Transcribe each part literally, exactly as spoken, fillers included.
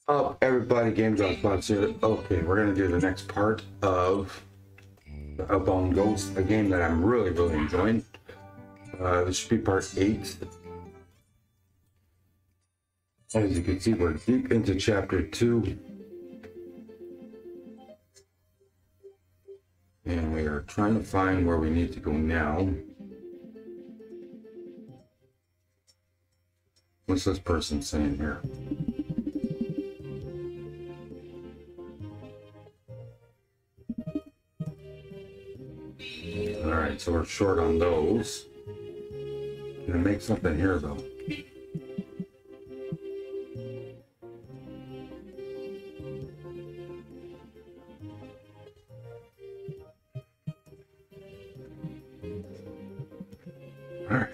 Up, everybody, gamedropspop here. Okay, we're gonna do the next part of Outbound Ghost, a game that I'm really, really enjoying. Uh, this should be part eight. As you can see, we're deep into chapter two, and we are trying to find where we need to go now. What's this person saying here? Alright, so we're short on those. Gonna make something here though. Alright.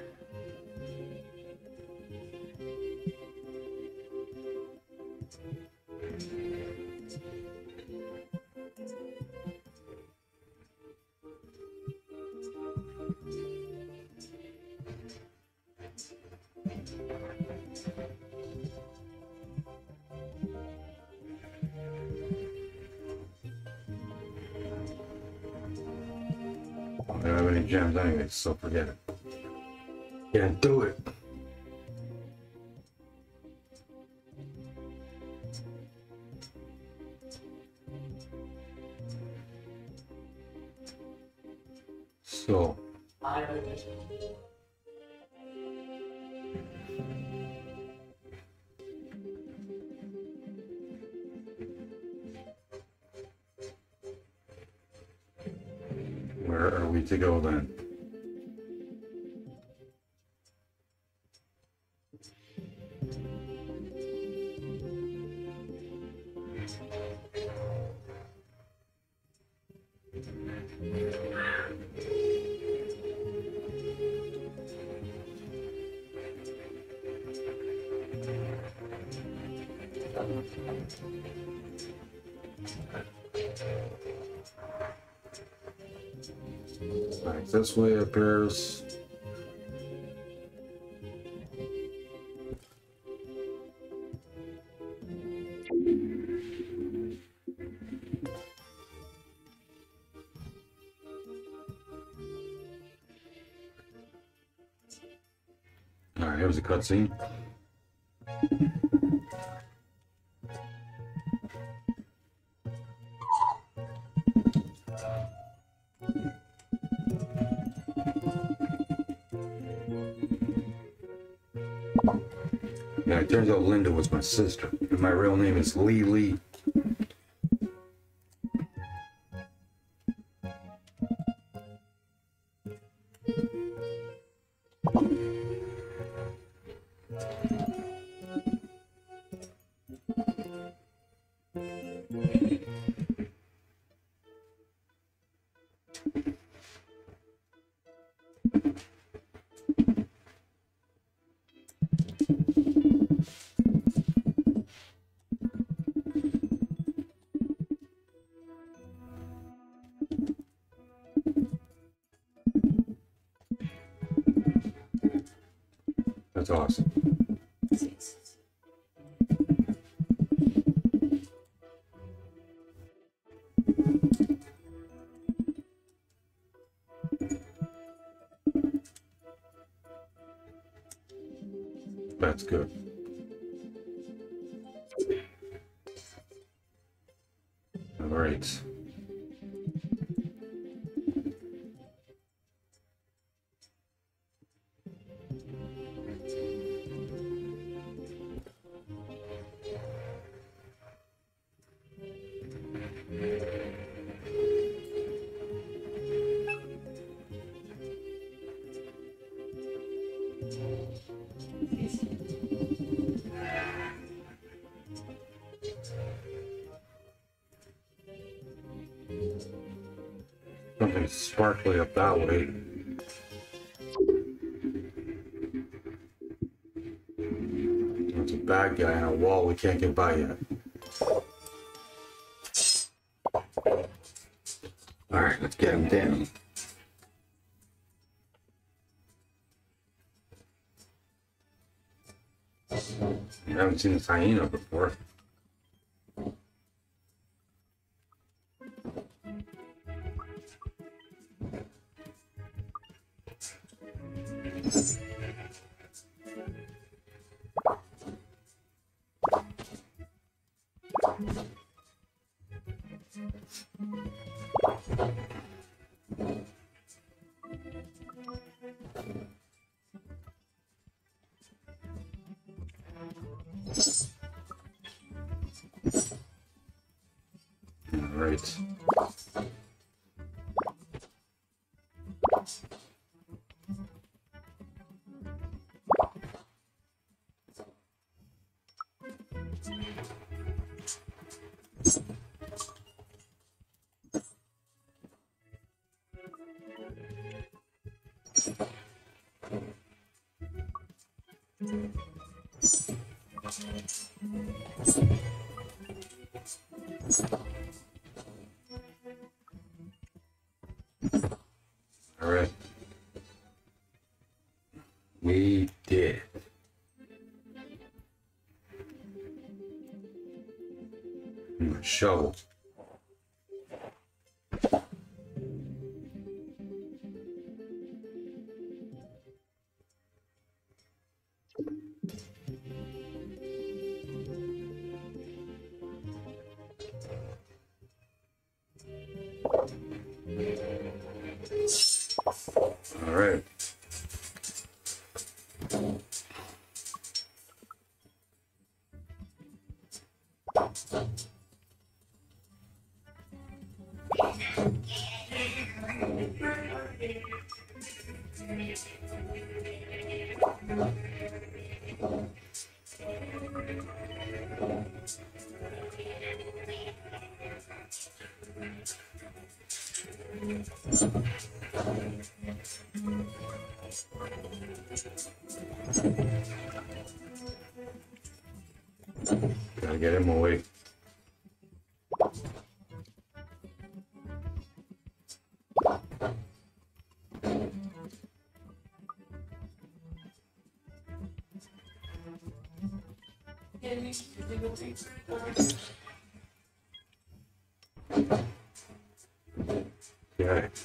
I don't have any gems anyway, so forget it. Can't do it. So. Where are we to go then? Right, this way appears. All right, here's a cutscene. Yeah, it turns out Linda was my sister, and my real name is Lee Lee. That's awesome. That's good. All right. Something sparkly up that way. There's a bad guy on a wall we can't get by yet. Alright, let's get him down. I haven't seen this hyena before. Right. All right. We did. Shovel. All right. Gotta get him away. Okay.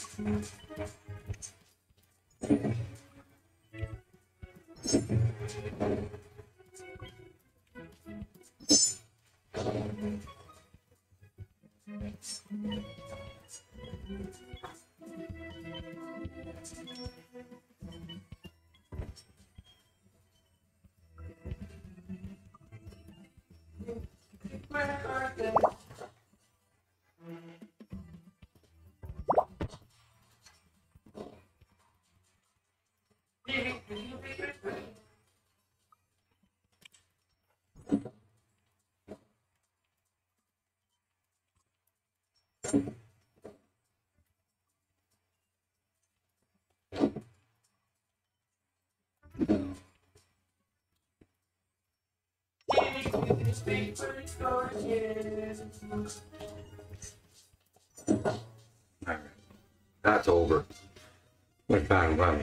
Alright. That's over. Like that, well.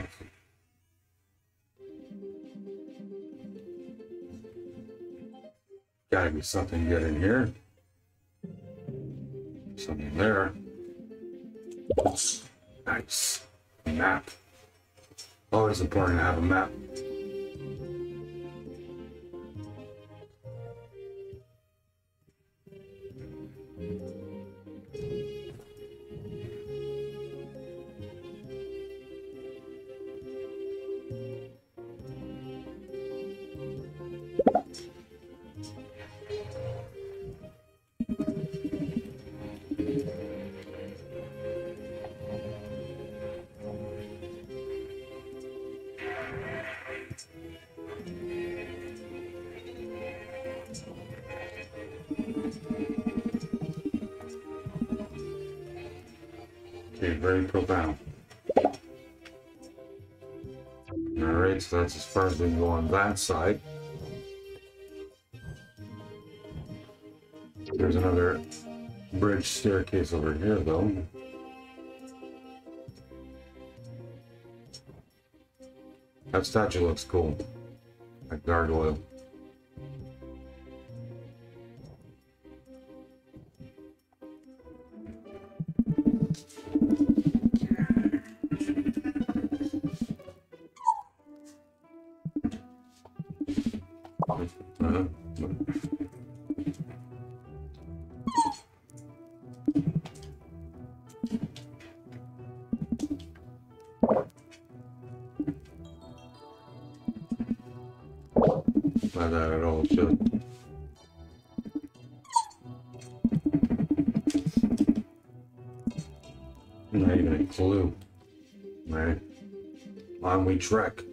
Gotta be something good in here. Something there. Nice. Map. Always important to have a map. Okay, very profound. Alright, so that's as far as we can go on that side. There's another bridge staircase over here, though. That statue looks cool. That gargoyle. Uh-huh. Not even a clue. Right. On we trek.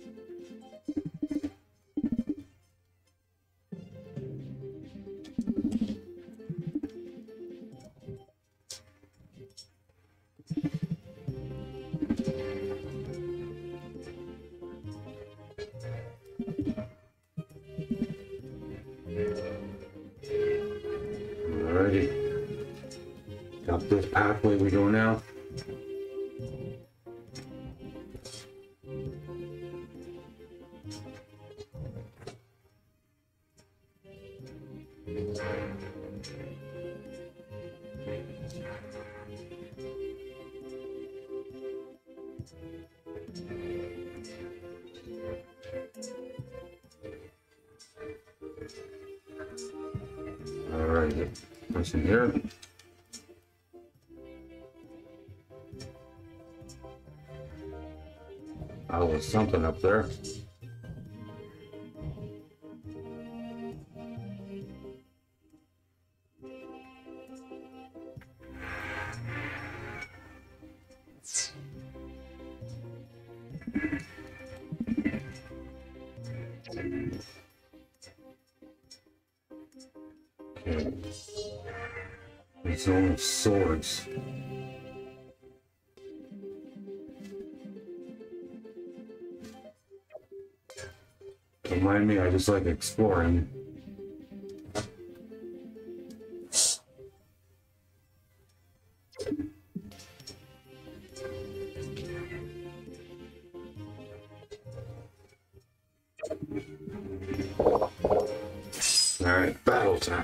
Alrighty. Up this pathway we go now. Alright, listen here. Oh, there's something up there. Okay. It's only swords. Don't mind me, I just like exploring. Alright, battle time.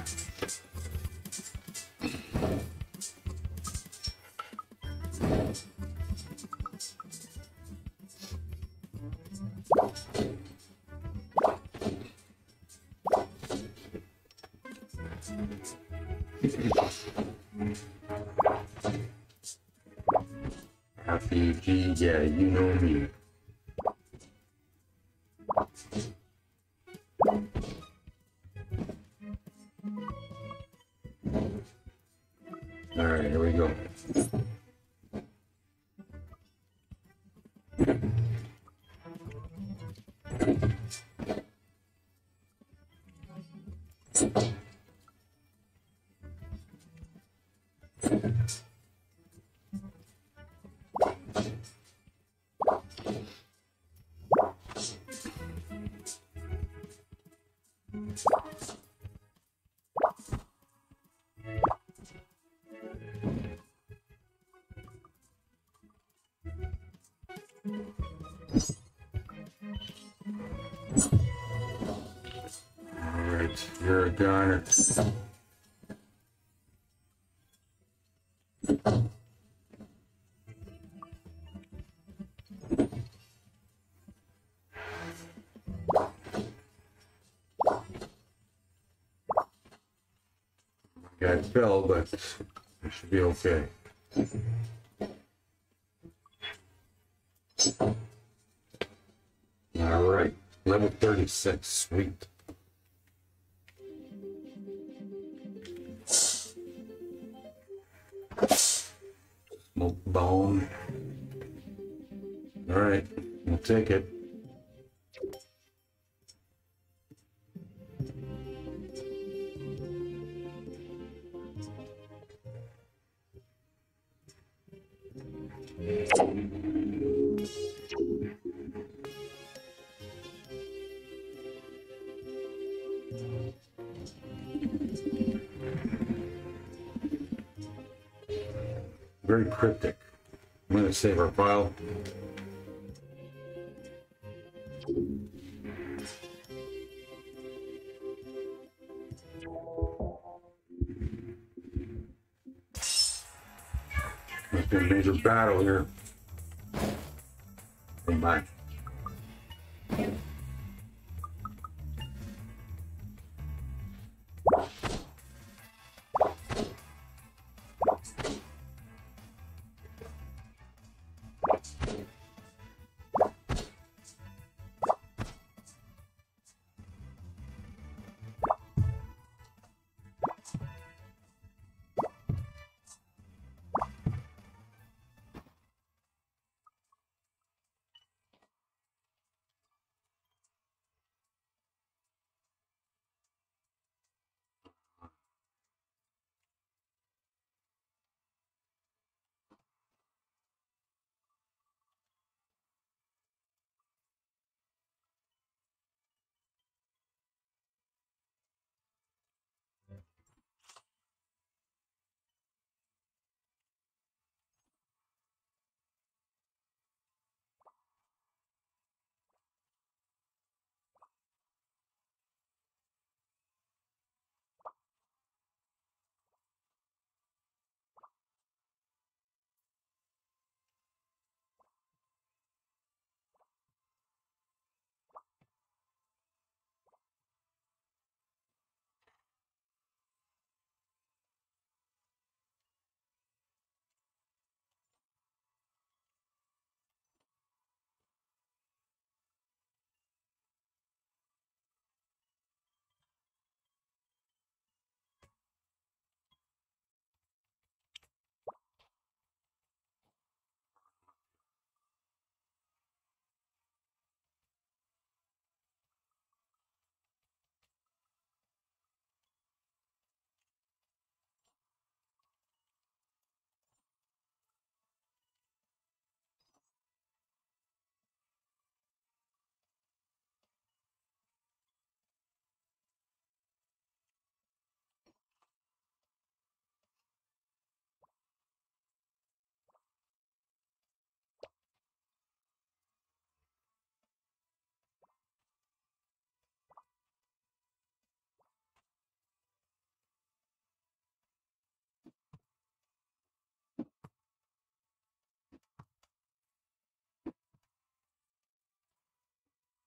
R P G, yeah, you know me. Alright, here we go. Alright, you're a goner. Guy fell, but it should be okay. All right, level thirty-six, sweet. Smoke bomb. All right, we'll take it. Very cryptic. I'm going to save our file. There's been a major battle here. Come back.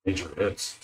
Major hits.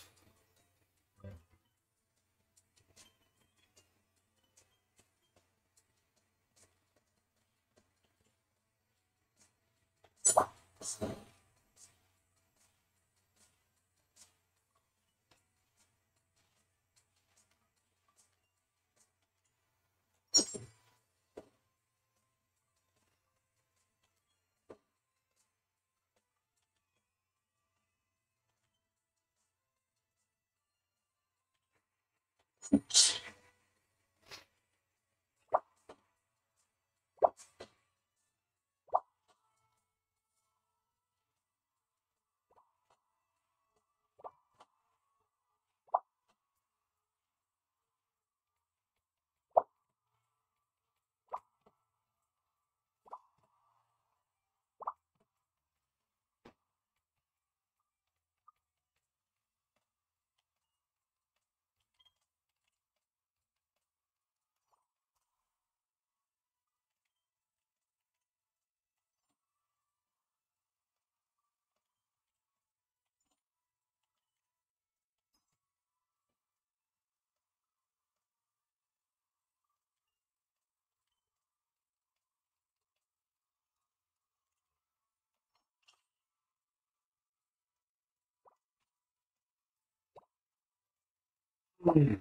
Hmm.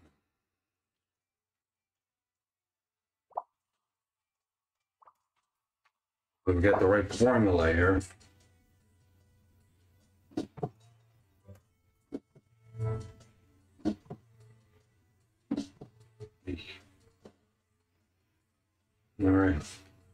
We've got the right formula here. All right.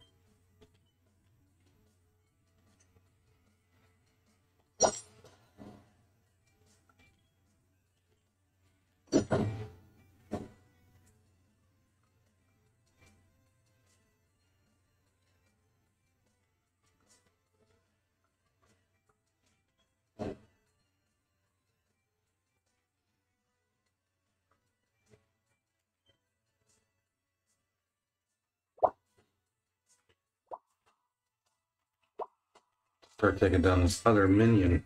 Start taking down this other minion.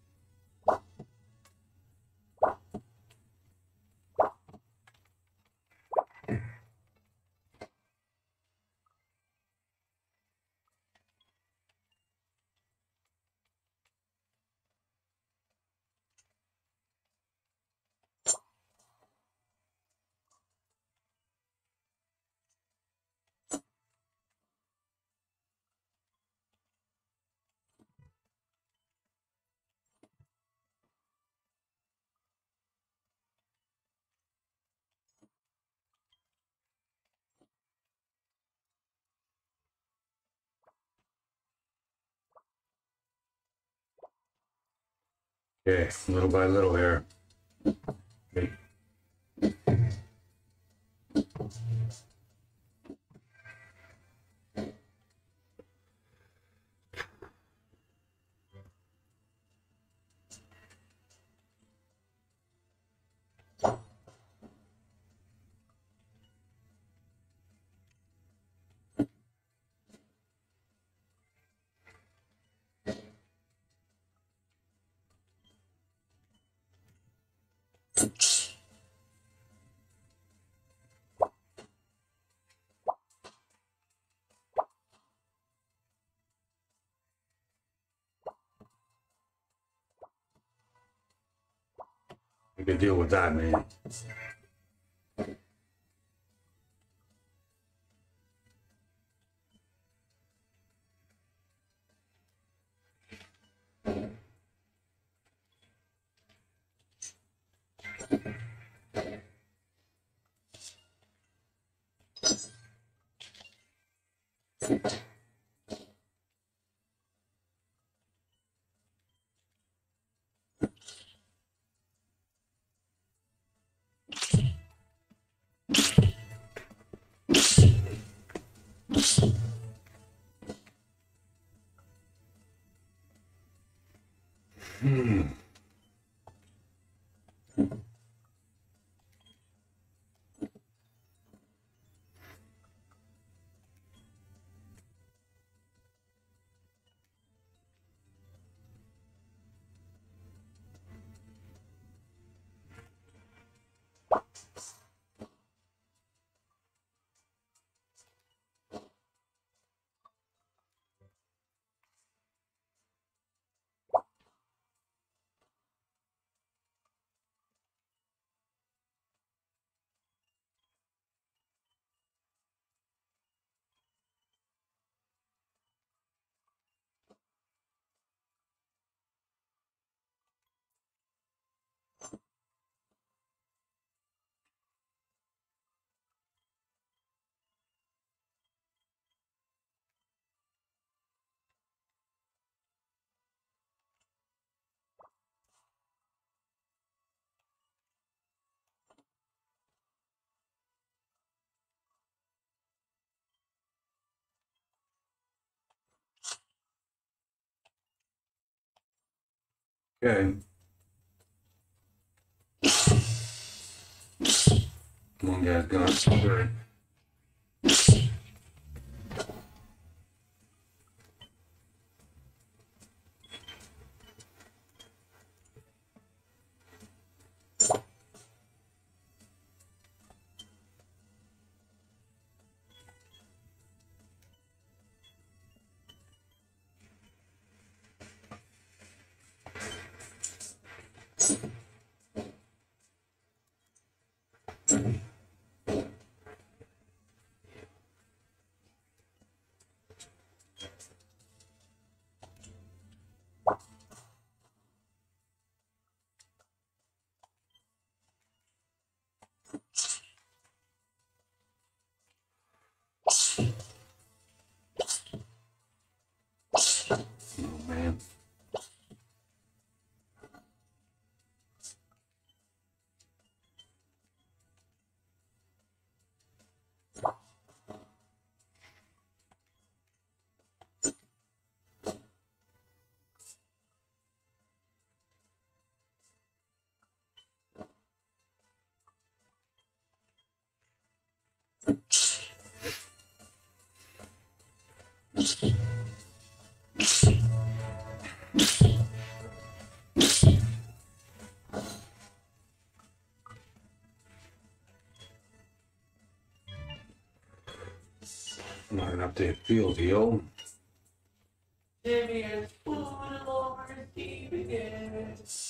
Okay, little by little here. Okay. We can deal with that, man. Hmm. Okay. One guy's gone. Sure. Oh man. Not an updated field heel. Jimmy is fooling over his team again.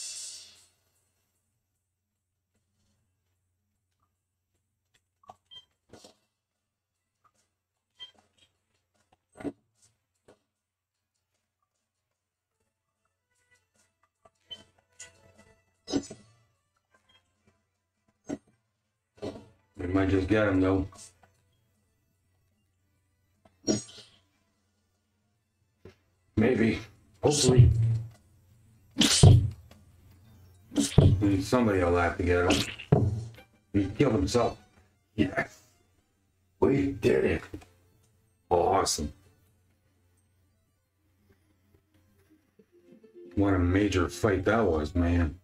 We might just get him though. Maybe. Hopefully. Somebody will have to get him. He killed himself. Yes. We did it. Awesome. What a major fight that was, man.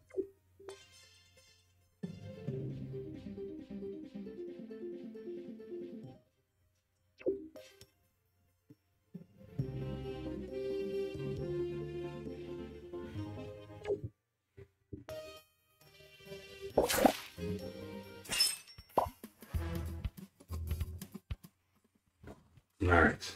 All right.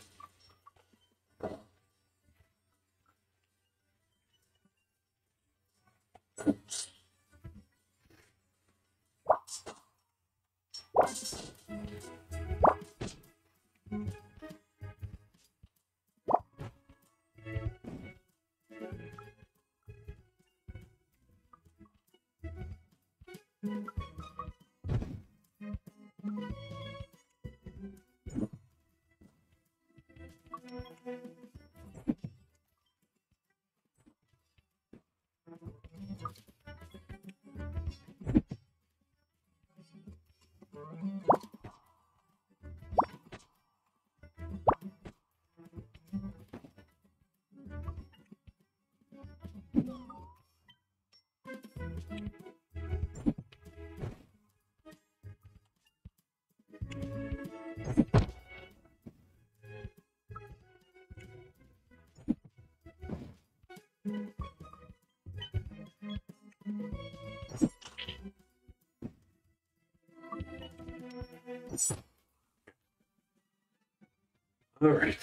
All right.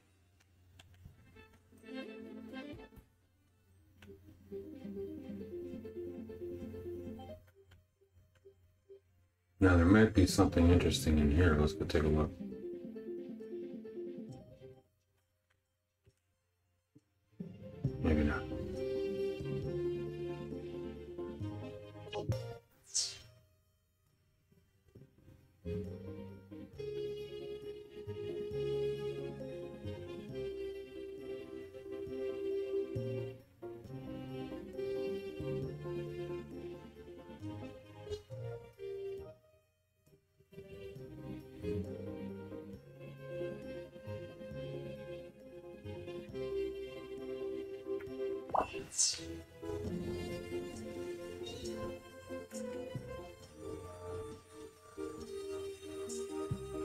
Now there might be something interesting in here. Let's go take a look. Maybe not.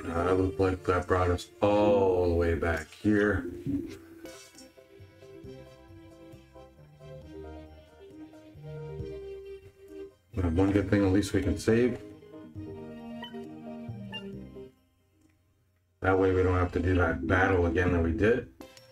Uh, it looked like that brought us all the way back here. But one good thing, at least we can save. That way we don't have to do that battle again that we did.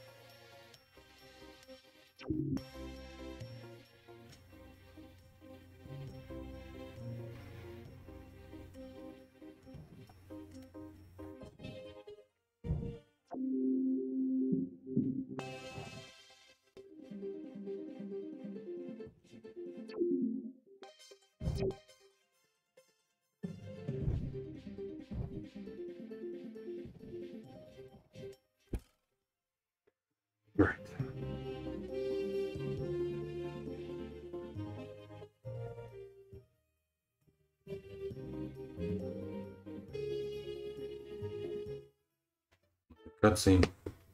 Right. Cutscene.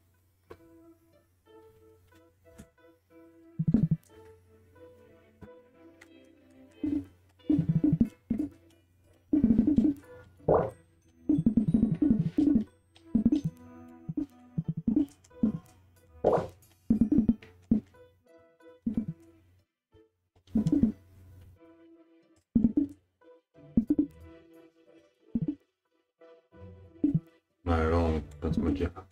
Not at all. That's my job.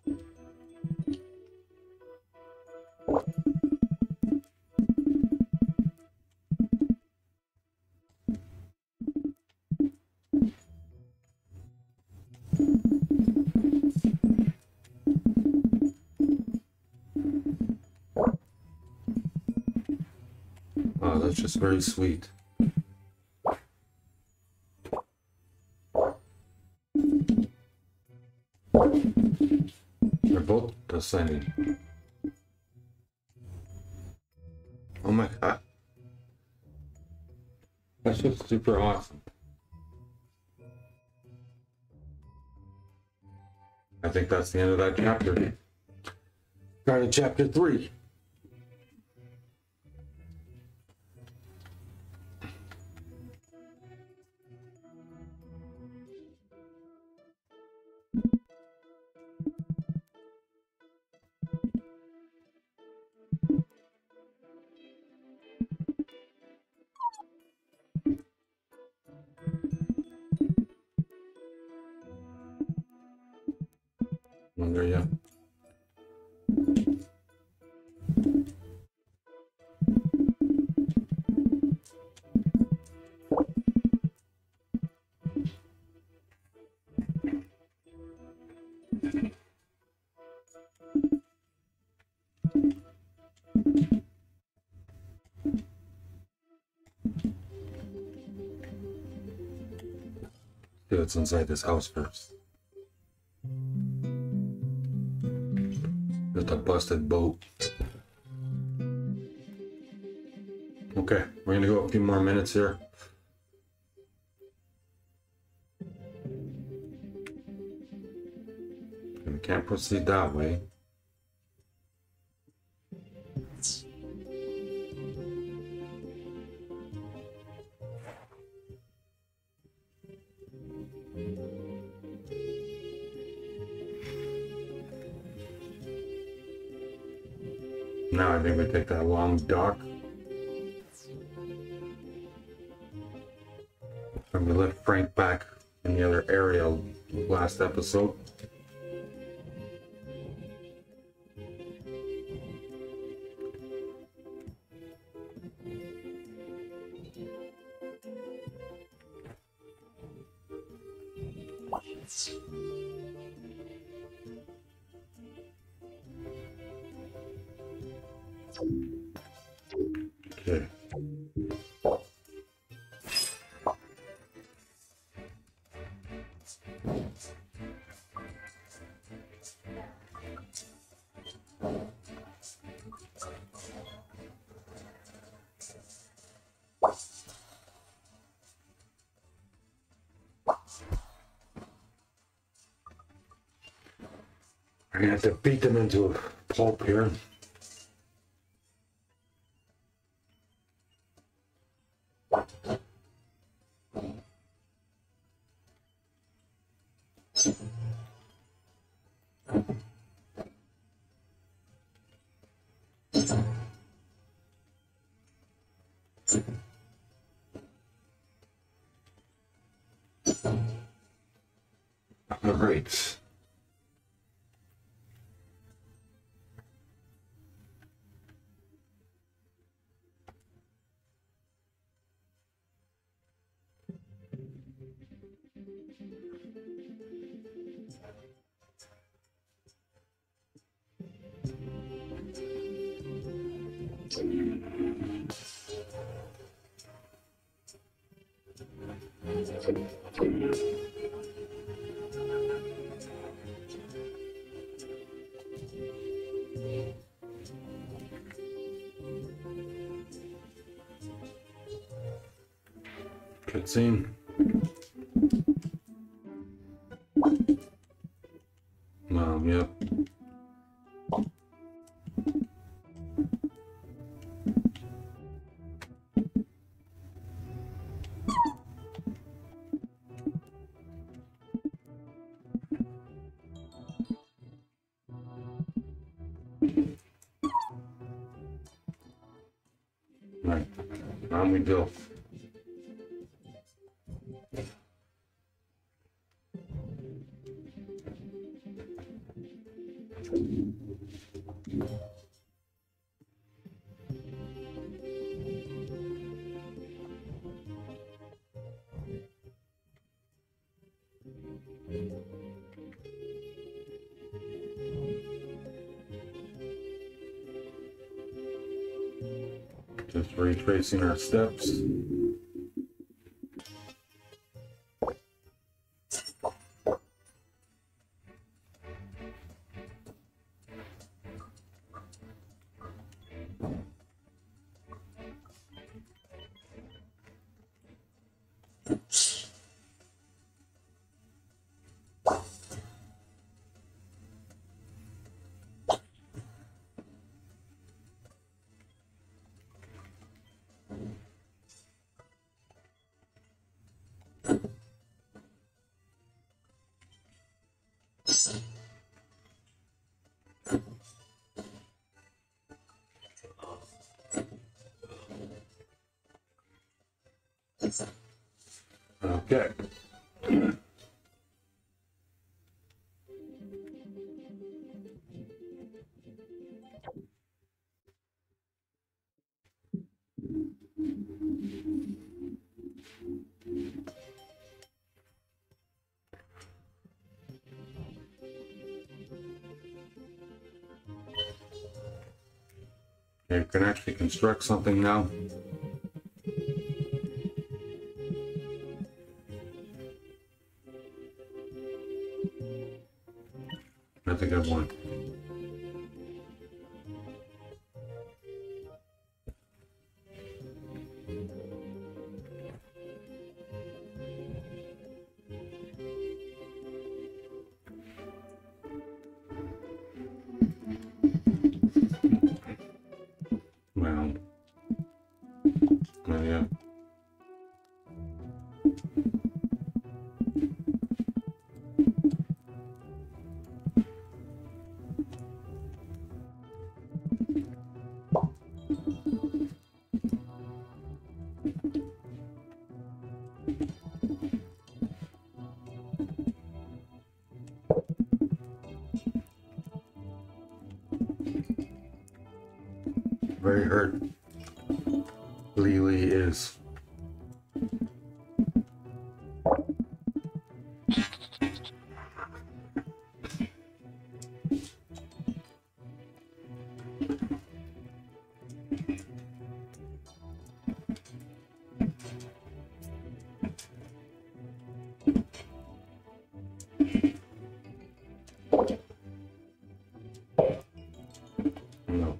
Oh, that's just very sweet. They're both ascending. Oh my god. That's just super awesome. I think that's the end of that chapter. Starting chapter three. Wonder, yeah. See what's inside this house first. Just a busted boat. Okay, we're gonna go a few more minutes here. And we can't proceed that way. Now I think we take that long dock. And we left Frank back in the other area last episode. Okay. I'm gonna have to beat them into a pulp here. All right. Cutscene. Um, yep. Right. On we go. Just retracing our steps. Okay. You can actually construct something now. That's a good one. Well, well, yeah. Very hurt. Lily is. No.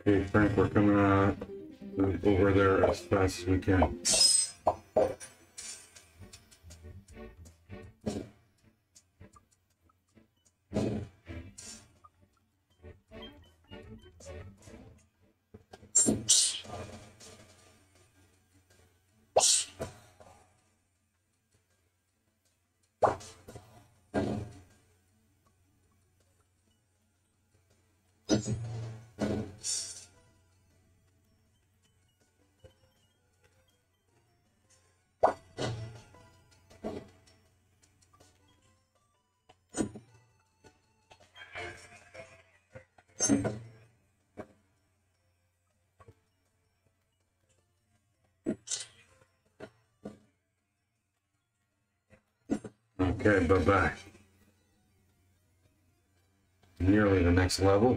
Okay, Frank, we're coming uh, over there as fast as we can. Okay, bye-bye. Nearly the next level.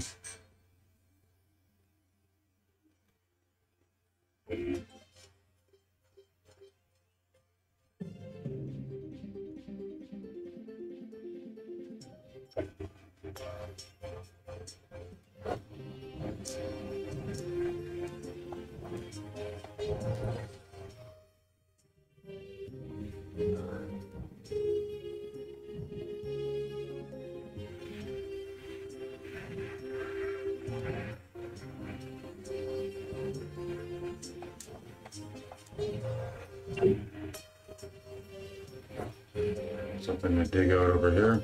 Something to dig out over here.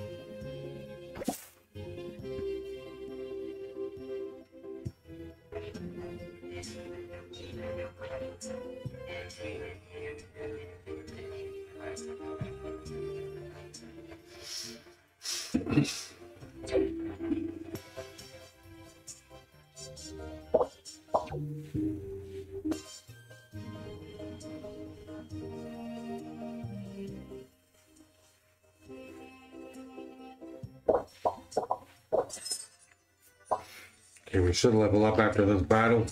Okay, we should level up after this battle.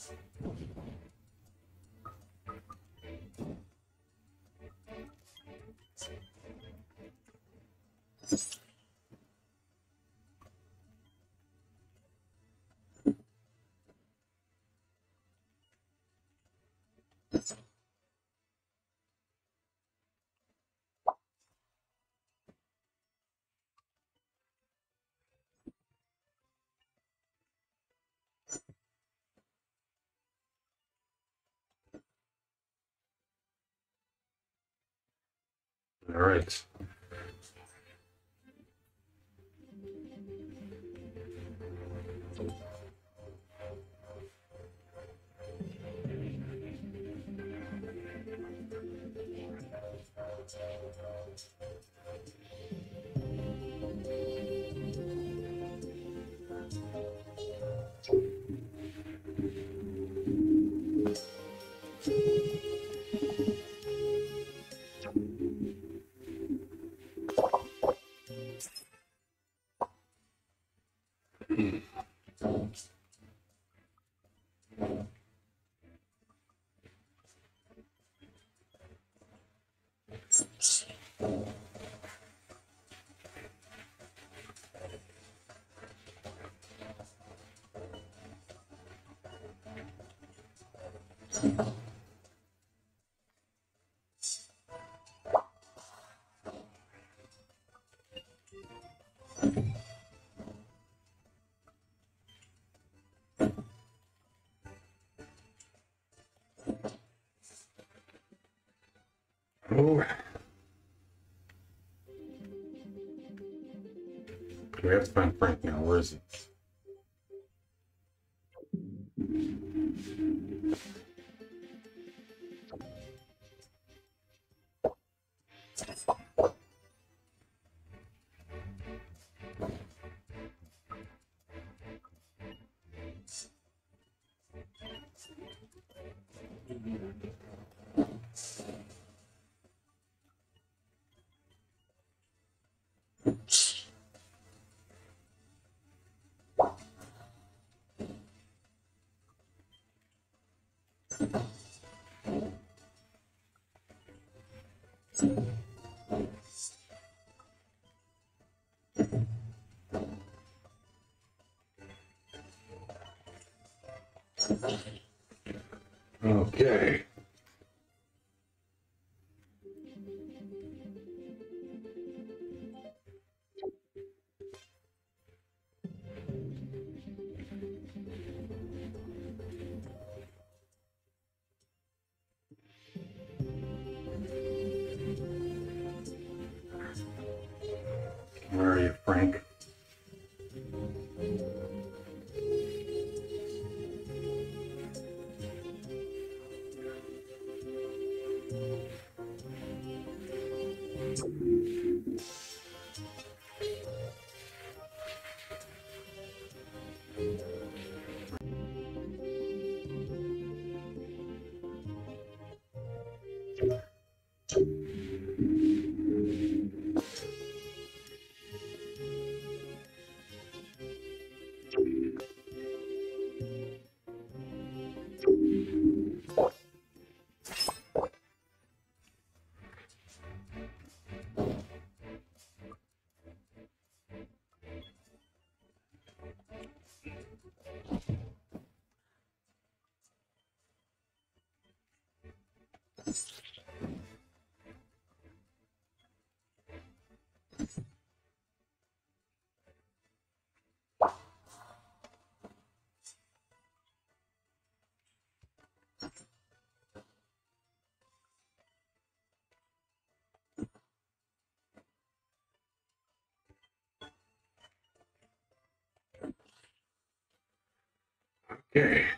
All right. Oh. We have to find Frank now. Where is he? Okay. Where are you, Frank? Okay.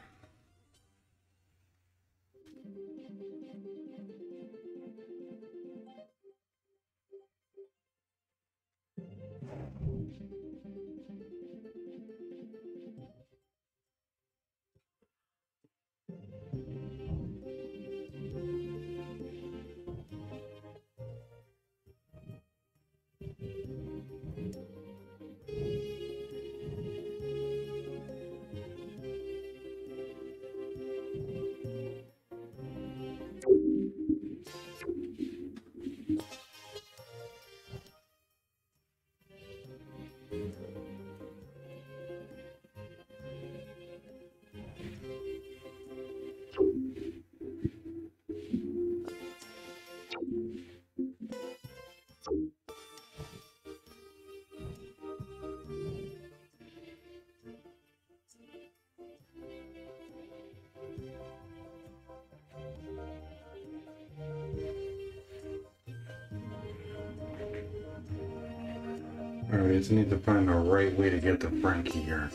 Alright, I just need to find the right way to get to Frankie here.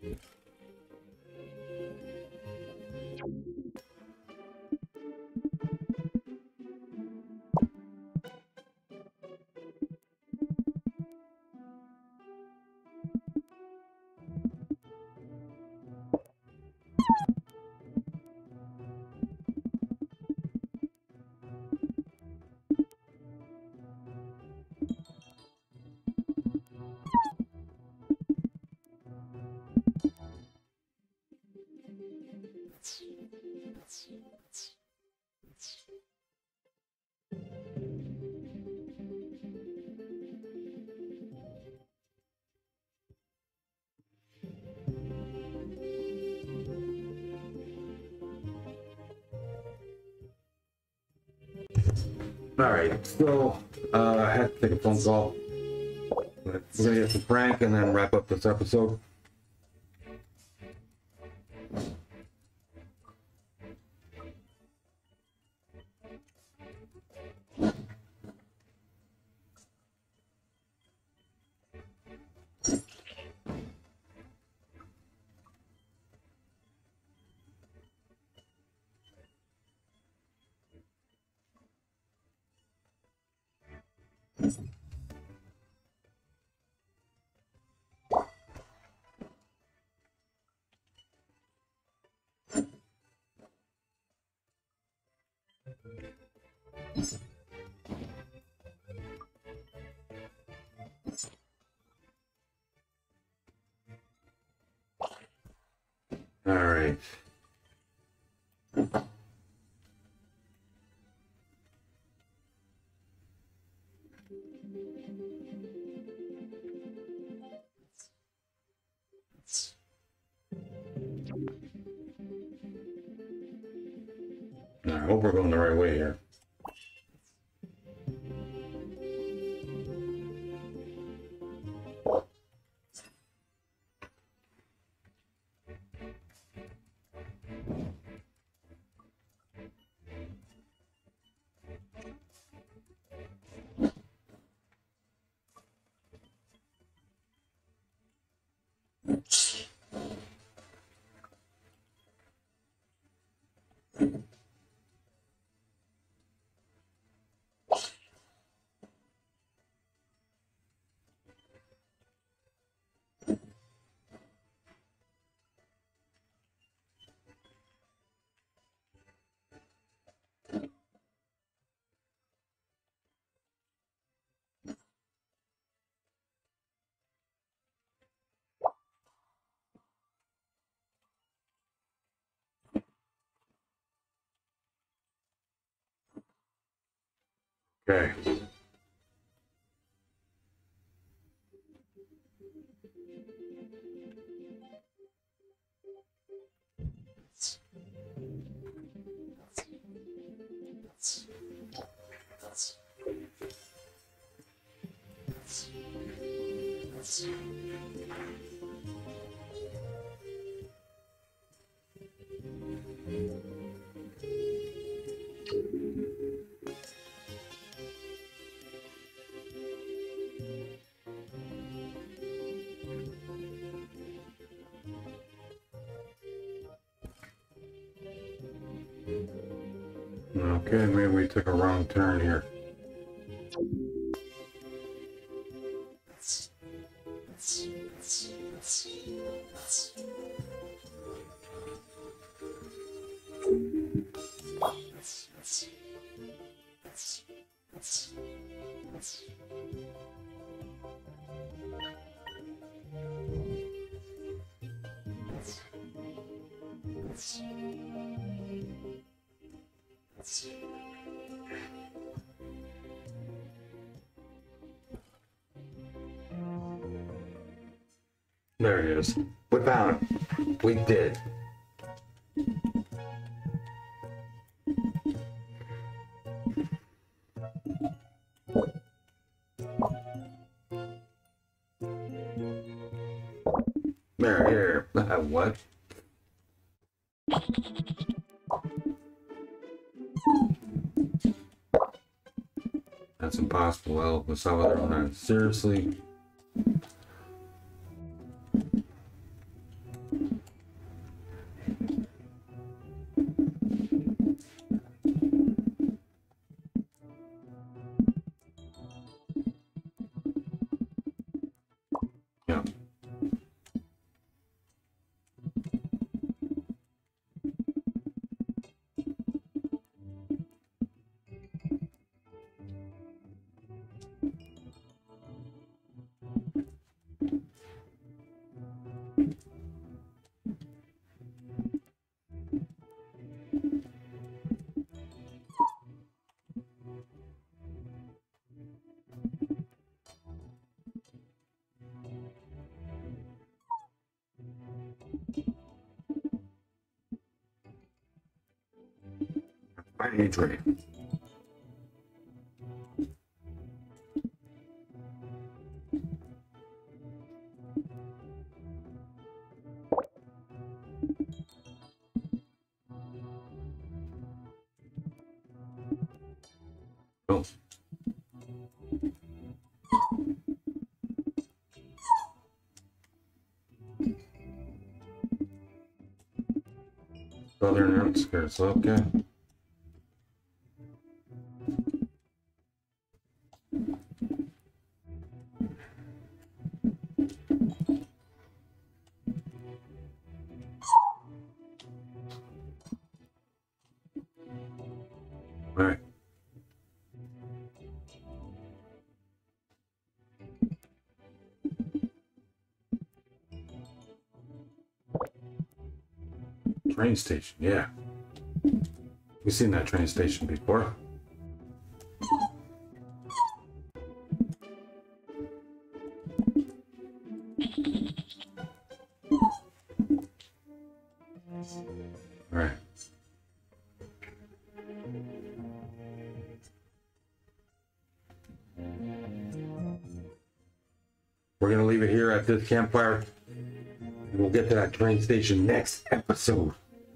All right, so uh, I had to take a phone call. We're gonna get to Frank and then wrap up this episode. All right. I hope we're going the right way here. Okay. Okay, maybe we took a wrong turn here. There it is. We found it. We did. There, here. Uh, what? That's impossible. Well, with Salvador on that. Seriously? train, train. Oh. Southern outskirts, okay. All right. Train station, yeah. We've seen that train station before. All right. We're gonna leave it here at this campfire, and we'll get to that train station next episode.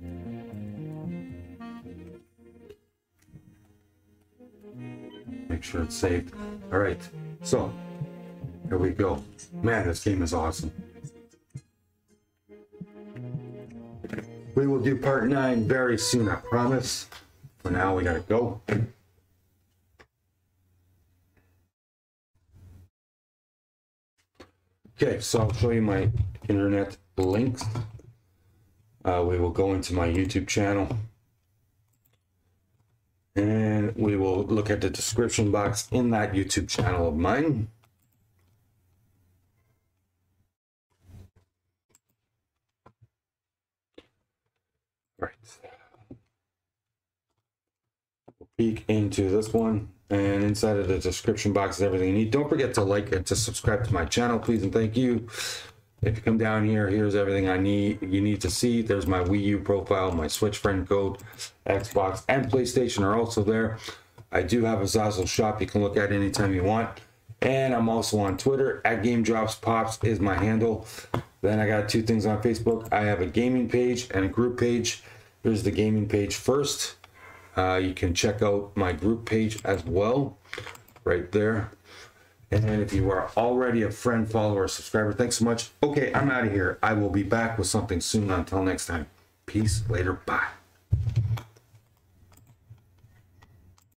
Make sure it's saved. All right, so here we go. Man, this game is awesome. We will do part nine very soon, I promise. For now, we gotta go. Okay, so I'll show you my internet links. Uh, we will go into my YouTube channel. And we will look at the description box in that YouTube channel of mine. All right. We'll peek into this one. And inside of the description box is everything you need. Don't forget to like and to subscribe to my channel, please and thank you. If you come down here, here's everything I need you need to see. There's my Wii U profile, my Switch friend code, Xbox and PlayStation are also there. I do have a Zazzle shop you can look at anytime you want. And I'm also on Twitter at gamedropspops is my handle. Then I got two things on Facebook. I have a gaming page and a group page. Here's the gaming page first. Uh, you can check out my group page as well, right there. And then if you are already a friend, follower, or subscriber, thanks so much. Okay, I'm out of here. I will be back with something soon. Until next time, peace, later, bye.